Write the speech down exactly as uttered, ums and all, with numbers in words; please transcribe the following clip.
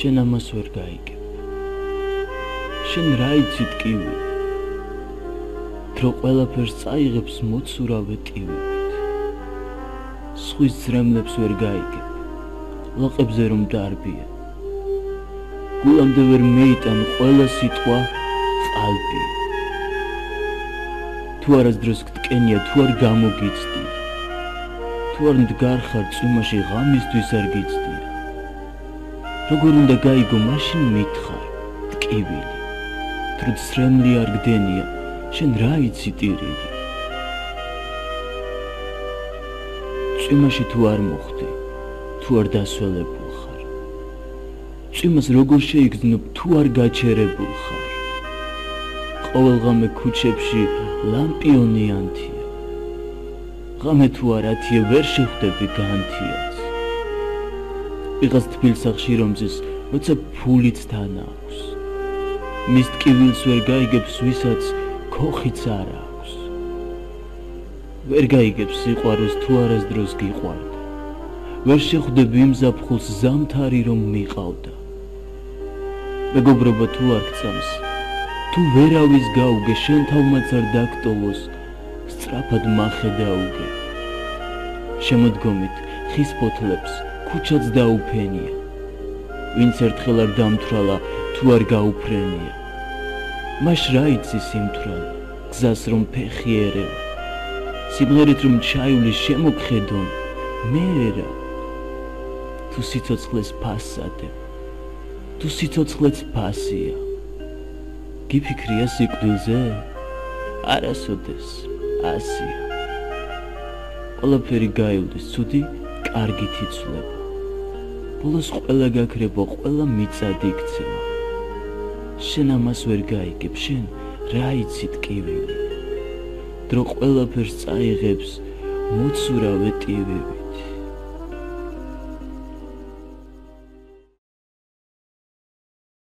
შენ ამას ვერ გაიგებ. შენ რა იცი ტკივილი, დრო ყველაფერს წაიღებს მოცურავე ტივებით. სხვის ძრემლებს ვერ გაიგებ, ლოყებზე რომ დარბია. გულამდე ვერ მეიტან ყველა სიტყვა ყალბია. თუ არასდროს გტკენია, თუ არ გამოგიცდია, თუ არ მდგარ ხარ წვიმაში ღამისთვის არ გიცდია. როგორ უნდა გაიგო, მაშინ მითხარ ტკივილი, თუ ძრემლი არ გდენია, შენ რა იცი ტირილი. წვიმაში თუ არ მოხვდი, თუ არ დასველებულ ხარ, წვიმას როგორ შეიგრძნობ, თუ არ გაჩერებულ ხარ. ყოველ ღამე ქუჩებში ლამპიონიანთია, ღამე თუ არათია, ვერ შეხვდები განთიას. ვიღაც თბილ სახლში რომზის, როცა ფულიც თან აქვს, მის ტკივილს ვერ გაიგებს, ვისაც ქოხიც არ აქვს. ვერ გაიგებს სიყვარულს, თუ არასდროს გიყვარდა, ვერ შეხვდები იმ ზაფხულს, ზამთარი რომ მიყავდა. მეგობრობა თუ არ გწამს, თუ ვერავის გაუგე, შენ თავმაც არ დაგტოვოს, სწრაფად მახედაუგე. შემოდგომით ხის ფოთლებს ქუჩაც დაუფენია, ვინც ერთხელ არ დამთვრალა, თუ არ გაუფრენია. მაშ რა იცი სიმთვრალე, გზას რომ ფეხი ერევა, სიმღერით რომ ჩაივლის შემოგხედონ, მე რა. თუ სიცოცხლეს ფასს ადებ, თუ სიცოცხლეც ფასია, გიფიქრია სიკვდილზე? არასოდეს, ასია. ყველაფერი გაივლის, ცუდი კარგით იცვლება, ბოლოს ყველა გაქრება, ყველა მიწად იქცევა. შენ ამას ვერ გაიგებ, შენ რა იცი ტკივილი, დრო ყველაფერს წაიღებს მოცურავე ტივები.